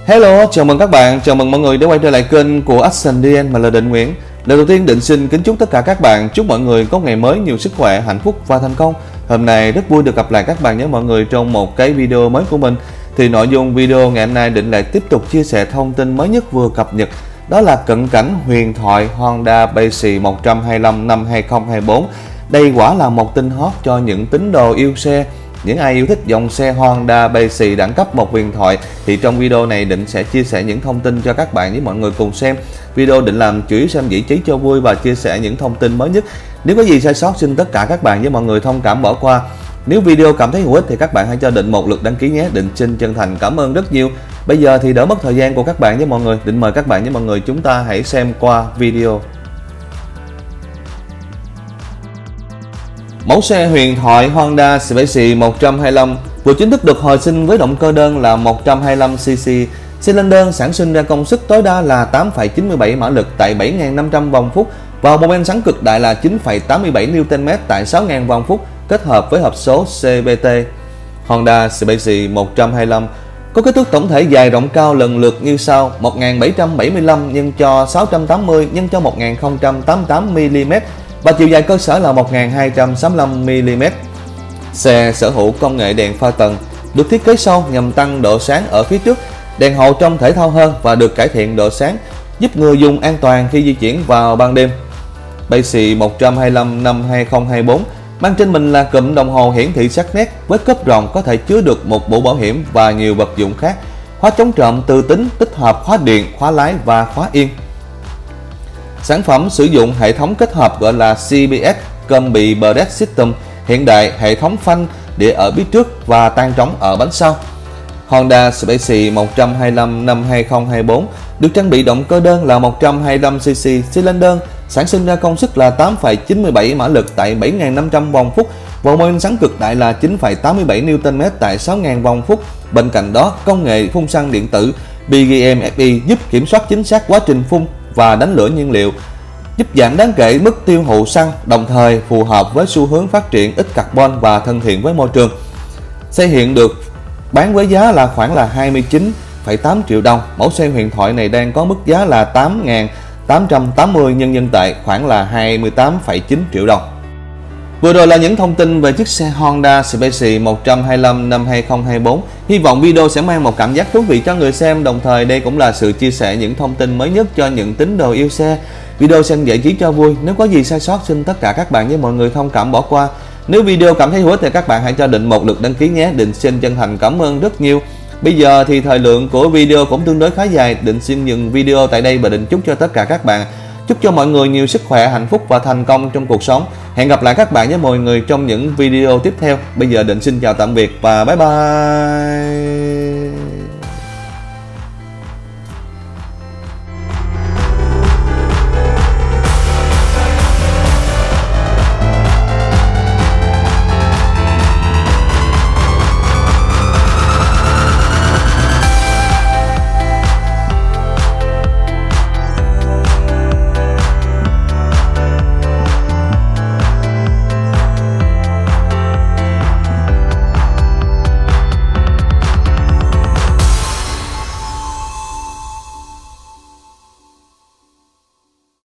Hello, chào mừng các bạn, chào mừng mọi người đã quay trở lại kênh của Action DN. Mình là Định Nguyễn. Lần đầu tiên Định xin kính chúc tất cả các bạn, chúc mọi người có ngày mới nhiều sức khỏe, hạnh phúc và thành công. Hôm nay rất vui được gặp lại các bạn nhé mọi người trong một cái video mới của mình. Thì nội dung video ngày hôm nay Định lại tiếp tục chia sẻ thông tin mới nhất vừa cập nhật. Đó là cận cảnh huyền thoại Honda Basic 125 năm 2024. Đây quả là một tin hot cho những tín đồ yêu xe. Những ai yêu thích dòng xe Honda Basic đẳng cấp một huyền thoại thì trong video này Định sẽ chia sẻ những thông tin cho các bạn với mọi người cùng xem. Video Định làm chủ yếu xem giải trí cho vui và chia sẻ những thông tin mới nhất. Nếu có gì sai sót xin tất cả các bạn với mọi người thông cảm bỏ qua. Nếu video cảm thấy hữu ích thì các bạn hãy cho Định một lượt đăng ký nhé. Định xin chân thành cảm ơn rất nhiều. Bây giờ thì đỡ mất thời gian của các bạn với mọi người. Định mời các bạn với mọi người chúng ta hãy xem qua video. Mẫu xe huyền thoại Honda Basic 125 vừa chính thức được hồi sinh với động cơ đơn là 125cc, xi lanh đơn sản sinh ra công suất tối đa là 8,97 mã lực tại 7.500 vòng phút và mô men xoắn cực đại là 9,87 Nm tại 6.000 vòng phút kết hợp với hộp số CVT. Honda Basic 125 có kích thước tổng thể dài rộng cao lần lượt như sau: 1775 x cho 680 x cho 1088 mm và chiều dài cơ sở là 1265 mm. Xe sở hữu công nghệ đèn pha tầng được thiết kế sâu nhằm tăng độ sáng ở phía trước, đèn hậu trông thể thao hơn và được cải thiện độ sáng, giúp người dùng an toàn khi di chuyển vào ban đêm. Basic 125 năm 2024 mang trên mình là cụm đồng hồ hiển thị sắc nét với cốp rộng có thể chứa được một mũ bảo hiểm và nhiều vật dụng khác, khóa chống trộm từ tính tích hợp khóa điện, khóa lái và khóa yên. Sản phẩm sử dụng hệ thống kết hợp gọi là CBS Combi Brake System hiện đại, hệ thống phanh đĩa ở phía trước và tang trống ở bánh sau. Honda Basic 125 năm 2024 được trang bị động cơ đơn là 125cc, xi lanh đơn sản sinh ra công suất là 8,97 mã lực tại 7.500 vòng phút và mô men xoắn cực đại là 9,87 Nm tại 6.000 vòng phút. Bên cạnh đó, công nghệ phun xăng điện tử BGM FI giúp kiểm soát chính xác quá trình phun và đánh lửa nhiên liệu, giúp giảm đáng kể mức tiêu thụ xăng, đồng thời phù hợp với xu hướng phát triển ít carbon và thân thiện với môi trường. Xe hiện được bán với giá là khoảng là 29,8 triệu đồng. Mẫu xe huyền thoại này đang có mức giá là 8.880 nhân dân tệ, khoảng là 28,9 triệu đồng. Vừa rồi là những thông tin về chiếc xe Honda Basic 125 năm 2024. Hy vọng video sẽ mang một cảm giác thú vị cho người xem, đồng thời đây cũng là sự chia sẻ những thông tin mới nhất cho những tín đồ yêu xe. Video xem giải trí cho vui, nếu có gì sai sót xin tất cả các bạn với mọi người thông cảm bỏ qua. Nếu video cảm thấy hữu ích thì các bạn hãy cho Định một lượt đăng ký nhé. Định xin chân thành cảm ơn rất nhiều. Bây giờ thì thời lượng của video cũng tương đối khá dài, Định xin dừng video tại đây và Định chúc cho tất cả các bạn, chúc cho mọi người nhiều sức khỏe, hạnh phúc và thành công trong cuộc sống. Hẹn gặp lại các bạn với mọi người trong những video tiếp theo. Bây giờ Định xin chào tạm biệt và bye bye.